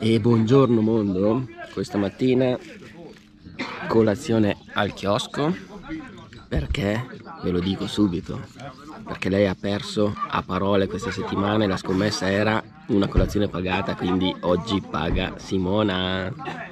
E buongiorno mondo, questa mattina colazione al chiosco, perché ve lo dico subito, perché lei ha perso a parole queste settimane, la scommessa era una colazione pagata, quindi oggi paga Simona.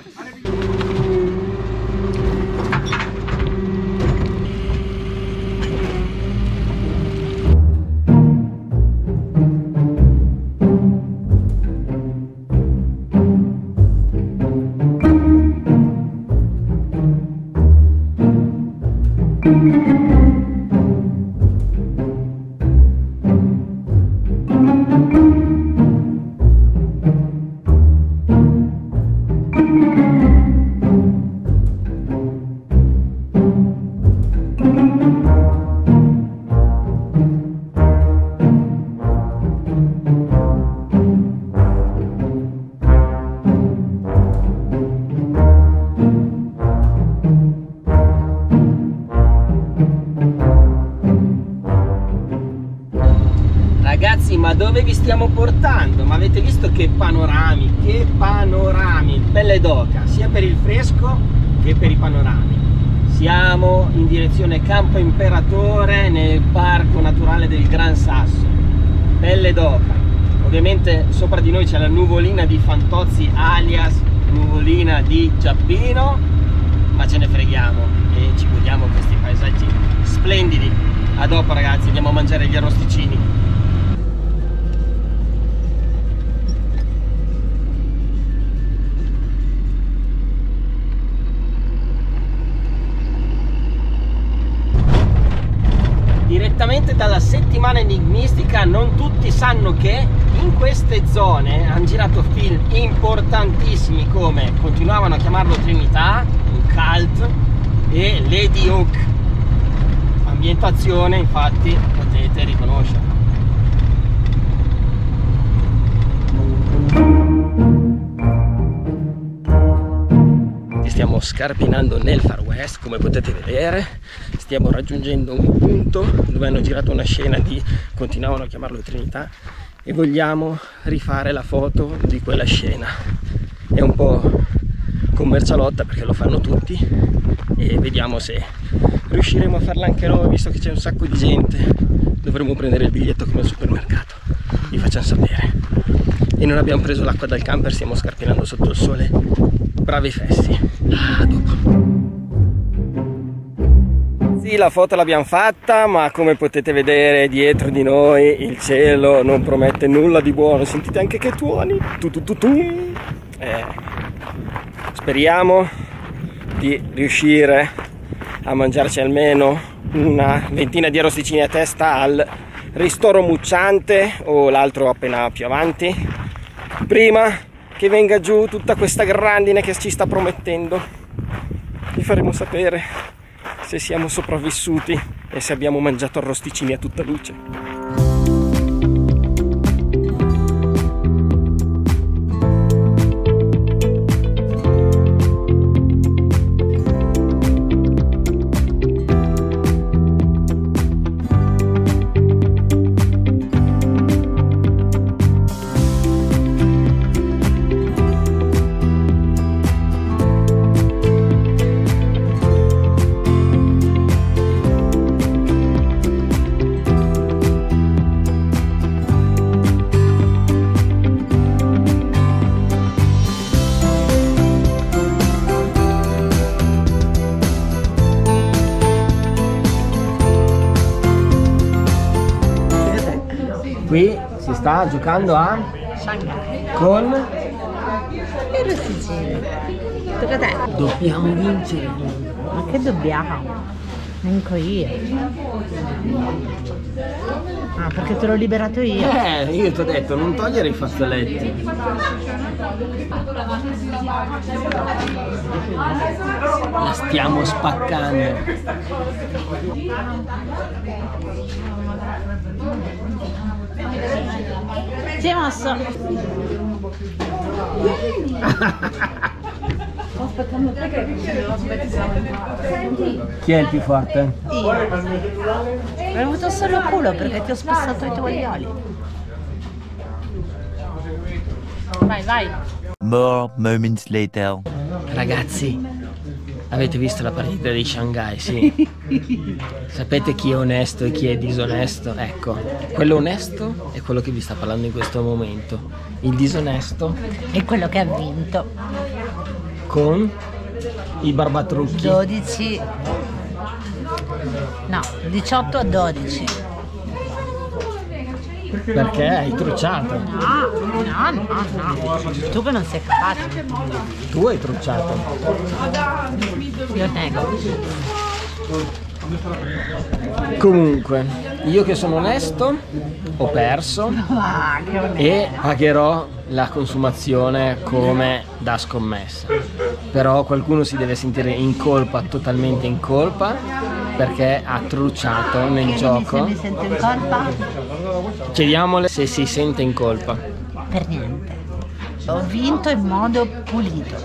Ragazzi, ma dove vi stiamo portando? Ma avete visto che panorami, pelle d'oca, sia per il fresco che per i panorami. Siamo in direzione Campo Imperatore nel parco naturale del Gran Sasso, pelle d'oca. Ovviamente sopra di noi c'è la nuvolina di Fantozzi alias nuvolina di Giappino, ma ce ne freghiamo e ci godiamo questi paesaggi splendidi. A dopo ragazzi, andiamo a mangiare gli arrosticini. Direttamente dalla settimana enigmistica, non tutti sanno che in queste zone hanno girato film importantissimi come continuavano a chiamarlo Trinità, un cult, e Lady Hook. Ambientazione infatti potete riconoscere. Stiamo scarpinando nel Far West, come potete vedere. Stiamo raggiungendo un punto dove hanno girato una scena di, continuavano a chiamarlo Trinità, e vogliamo rifare la foto di quella scena. È un po' commercialotta perché lo fanno tutti e vediamo se riusciremo a farla anche noi, visto che c'è un sacco di gente. Dovremo prendere il biglietto come al supermercato, vi facciamo sapere. E non abbiamo preso l'acqua dal camper, stiamo scarpinando sotto il sole, bravi fessi. A dopo. Sì, la foto l'abbiamo fatta, ma come potete vedere dietro di noi il cielo non promette nulla di buono. Sentite anche che tuoni. Speriamo di riuscire a mangiarci almeno una ventina di arrosticini a testa al Ristoro Mucciante o l'altro appena più avanti, prima che venga giù tutta questa grandine che ci sta promettendo. Vi faremo sapere se siamo sopravvissuti e se abbiamo mangiato arrosticini a tutta luce. Qui si sta giocando a Shanghai con e arrosticini. Tocca a te. dobbiamo vincere. Ma che dobbiamo? Manco io. Ah, perché te l'ho liberato io. Io ti ho detto non togliere i fazzoletti. La stiamo spaccando. Si è mosso. Sto aspettando te che lo aspetti. Chi è il più forte? Io. Hai avuto solo culo perché ti ho spassato i tovaglioli. Vai, vai. More moments later. Ragazzi, avete visto la partita di Shanghai, sì? Sapete chi è onesto e chi è disonesto? Ecco, quello onesto è quello che vi sta parlando in questo momento. Il disonesto È quello che ha vinto. con i barbatrucchi. 12. No, 18-12. Perché hai trucciato? No. Tu che non sei capace. Tu hai trucciato. Io nego. Comunque, io che sono onesto ho perso e pagherò la consumazione come da scommessa. Però qualcuno si deve sentire in colpa, totalmente in colpa, perché ha trucciato nel Se gioco. mi sento in colpa? Chiediamole se si sente in colpa. Per niente. Ho vinto in modo pulito.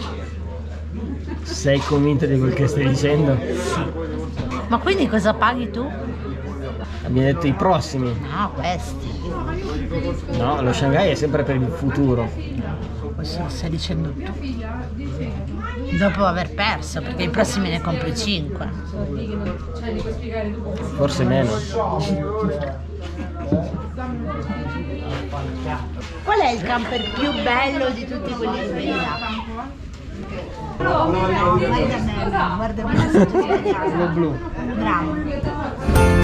Sei convinta di quel che stai dicendo? Ma quindi cosa paghi tu? Abbiamo detto i prossimi. No, questi. No, lo Shanghai è sempre per il futuro. Questo lo stai dicendo tu. Dopo aver perso, perché i prossimi ne compri 5. Forse meno. Qual è il camper più bello di tutti quelli che vedi là? No, guarda me. Lo blu. Bravo.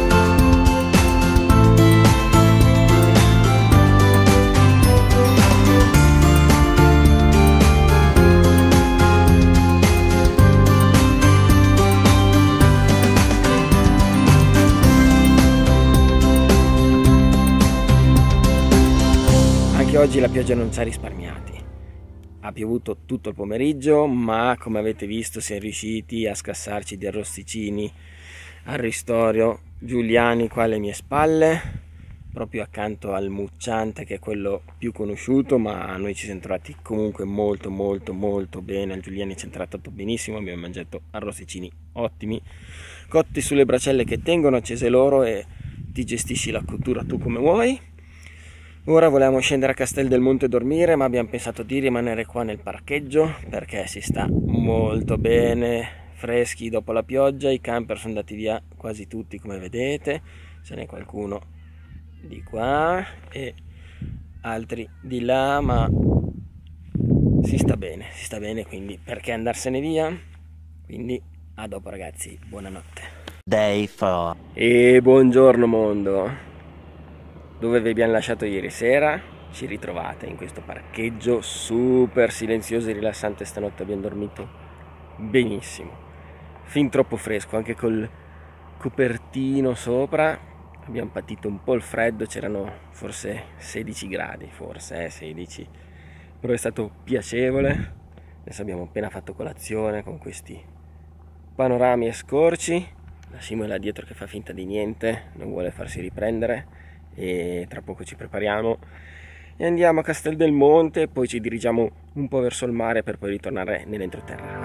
Anche oggi la pioggia non ci ha risparmiati. Ha piovuto tutto il pomeriggio, ma come avete visto siamo riusciti a scassarci di arrosticini al ristorio Giuliani qua alle mie spalle, proprio accanto al Mucciante, che è quello più conosciuto, ma noi ci siamo trovati comunque molto bene. Al Giuliani ci è trattato benissimo, abbiamo mangiato arrosticini ottimi, cotti sulle bracelle che tengono accese loro, e ti gestisci la cottura tu come vuoi. Ora volevamo scendere a Castel del Monte e dormire, ma abbiamo pensato di rimanere qua nel parcheggio perché si sta molto bene, freschi dopo la pioggia. I camper sono andati via quasi tutti, come vedete, ce n'è qualcuno di qua e altri di là, ma si sta bene, quindi perché andarsene via? Quindi a dopo ragazzi, buonanotte. Day 4. E buongiorno mondo. Dove vi abbiamo lasciato ieri sera, ci ritrovate in questo parcheggio super silenzioso e rilassante. Stanotte abbiamo dormito benissimo, fin troppo fresco, anche col copertino sopra. Abbiamo patito un po' il freddo, c'erano forse 16 gradi, 16, però è stato piacevole. Adesso abbiamo appena fatto colazione con questi panorami e scorci. La Simo è là dietro che fa finta di niente, non vuole farsi riprendere, e tra poco ci prepariamo e andiamo a Castel del Monte, poi ci dirigiamo un po' verso il mare per poi ritornare nell'entroterra. A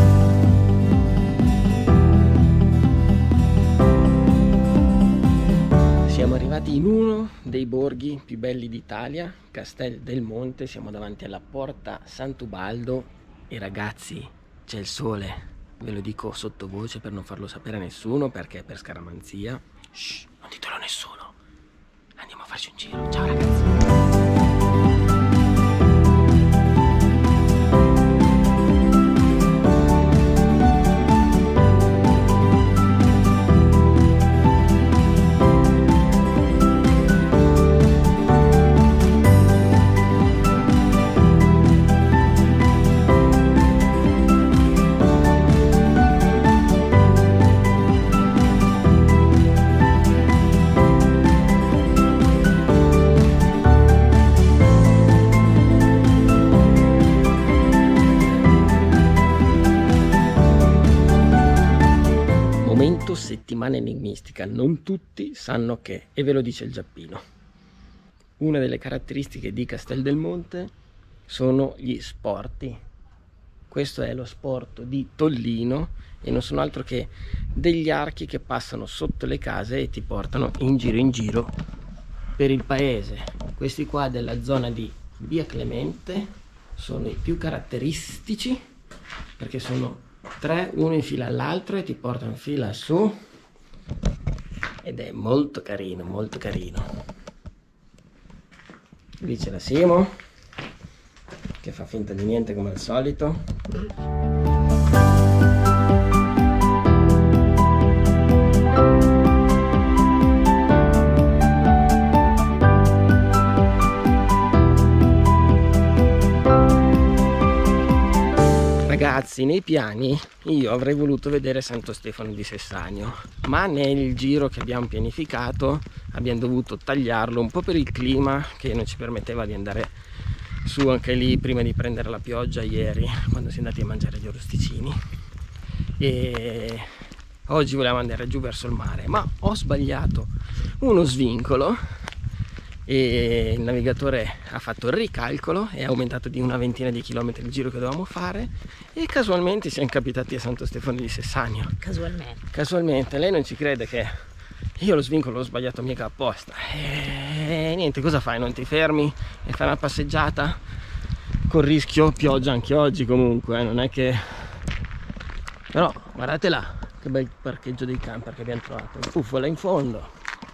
dopo. Siamo arrivati in uno dei borghi più belli d'Italia, Castel del Monte. Siamo davanti alla porta Sant'Ubaldo e ragazzi, c'è il sole. Ve lo dico sottovoce per non farlo sapere a nessuno, perché è per scaramanzia. Shh, non ditelo a nessuno. Andiamo a farci un giro. Ciao ragazzi. Settimana enigmistica, non tutti sanno che, e ve lo dice il Giappino. Una delle caratteristiche di Castel del Monte sono gli sporti. Questo è lo sport di Tollino e non sono altro che degli archi che passano sotto le case e ti portano in giro per il paese. Questi qua della zona di Via Clemente sono i più caratteristici, perché sono 3 uno in fila all'altro e ti portano in fila su, ed è molto carino, molto carino. Lì c'è la Simo che fa finta di niente come al solito. Ragazzi, nei piani io avrei voluto vedere Santo Stefano di Sessagno, ma nel giro che abbiamo pianificato abbiamo dovuto tagliarlo un po' per il clima che non ci permetteva di andare su anche lì prima di prendere la pioggia ieri, quando si è andati a mangiare gli arrosticini, e oggi volevamo andare giù verso il mare, ma ho sbagliato uno svincolo e il navigatore ha fatto il ricalcolo e ha aumentato di una ventina di chilometri il giro che dovevamo fare, e casualmente siamo capitati a Santo Stefano di Sessagno. Casualmente, lei non ci crede che io lo svincolo l'ho sbagliato mica apposta, e niente, cosa fai? Non ti fermi e fai una passeggiata con rischio pioggia anche oggi comunque, non è che... Però guardate là che bel parcheggio dei camper che abbiamo trovato, un puffo là in fondo,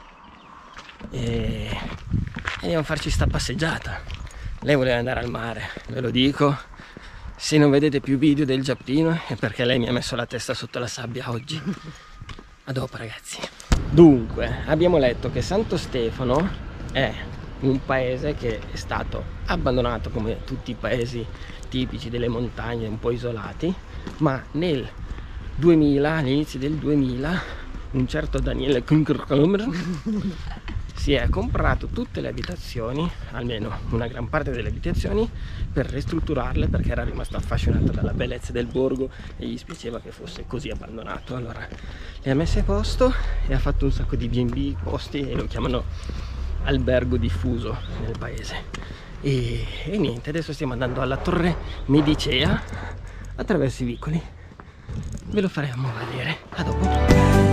e andiamo a farci sta passeggiata. Lei voleva andare al mare, ve lo dico, se non vedete più video del giappino è perché lei mi ha messo la testa sotto la sabbia oggi. A dopo ragazzi. Dunque, abbiamo letto che Santo Stefano è un paese che è stato abbandonato come tutti i paesi tipici delle montagne un po' isolati, ma nel 2000, all'inizio del 2000, un certo Daniele Kunkerkammer si è comprato tutte le abitazioni, almeno una gran parte delle abitazioni, per ristrutturarle, perché era rimasto affascinato dalla bellezza del borgo e gli spiaceva che fosse così abbandonato. Allora le ha messe a posto e ha fatto un sacco di B&B posti, e lo chiamano albergo diffuso nel paese. E niente, adesso stiamo andando alla Torre Medicea attraverso i vicoli, ve lo faremo vedere. A dopo.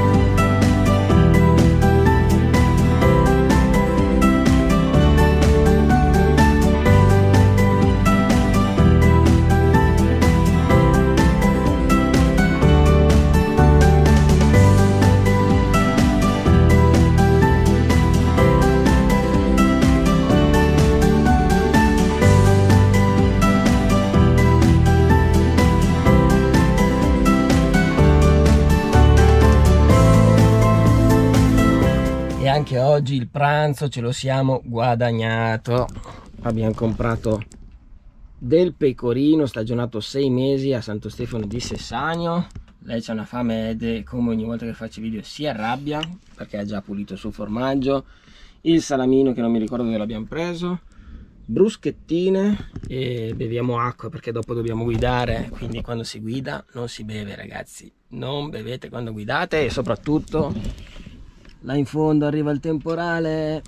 Anche oggi il pranzo ce lo siamo guadagnato. Abbiamo comprato del pecorino stagionato 6 mesi a Santo Stefano di Sessagno. Lei c'ha una fame ed come ogni volta che faccio video si arrabbia perché ha già pulito il suo formaggio. Il salamino che non mi ricordo dove l'abbiamo preso, bruschettine, e beviamo acqua perché dopo dobbiamo guidare, quindi quando si guida non si beve ragazzi, non bevete quando guidate, e soprattutto là in fondo arriva il temporale.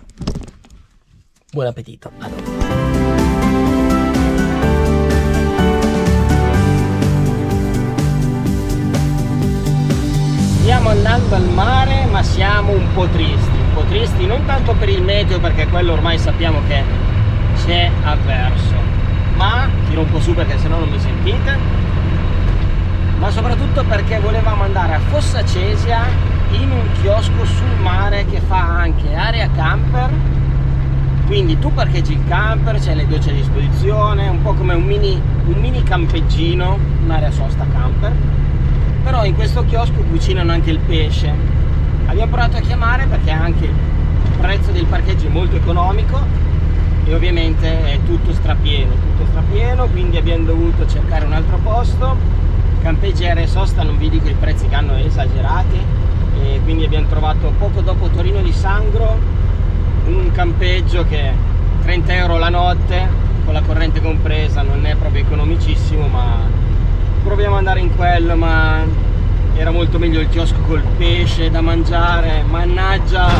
Buon appetito, a dopo. Stiamo andando al mare, ma siamo un po' tristi non tanto per il meteo, perché quello ormai sappiamo che c'è avverso, ma tiro un po' su perché sennò non mi sentite, ma soprattutto perché volevamo andare a Fossa Cesia in un chiosco sul mare che fa anche area camper, quindi tu parcheggi il camper, c'è le docce a disposizione, un po' come un mini campeggino, un'area sosta camper, però in questo chiosco cucinano anche il pesce. Abbiamo provato a chiamare perché anche il prezzo del parcheggio è molto economico e ovviamente è tutto strapieno, quindi abbiamo dovuto cercare un altro posto. Campeggi area sosta, non vi dico i prezzi che hanno esagerati, e quindi abbiamo trovato poco dopo Torino di Sangro un campeggio che 30 euro la notte con la corrente compresa, non è proprio economicissimo, ma proviamo ad andare in quello. Ma era molto meglio il chiosco col pesce da mangiare, mannaggia.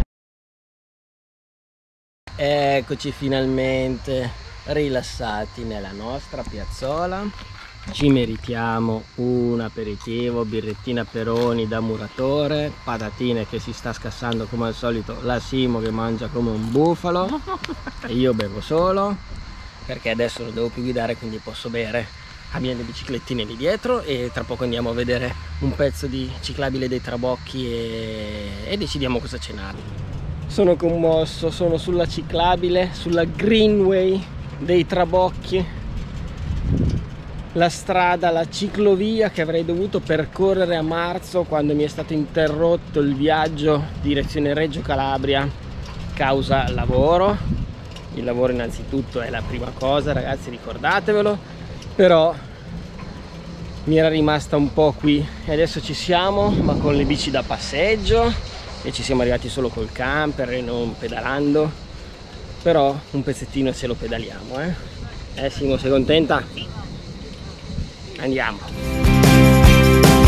Eccoci finalmente rilassati nella nostra piazzola. Ci meritiamo un aperitivo, birrettina Peroni da muratore, patatine che si sta scassando come al solito, la Simo che mangia come un bufalo e io bevo solo. perché adesso non devo più guidare, quindi posso bere. Abbiamo le biciclettine lì dietro e tra poco andiamo a vedere un pezzo di ciclabile dei Trabocchi e decidiamo cosa cenare. Sono commosso, sono sulla ciclabile, sulla Greenway dei Trabocchi, la strada, la ciclovia che avrei dovuto percorrere a marzo quando mi è stato interrotto il viaggio direzione Reggio Calabria causa lavoro. Il lavoro innanzitutto è la prima cosa, ragazzi, ricordatevelo. Però mi era rimasta un po' qui e adesso ci siamo, ma con le bici da passeggio, e ci siamo arrivati solo col camper e non pedalando, però un pezzettino ce lo pedaliamo, Simo, sei contenta? Sì. Andiamo.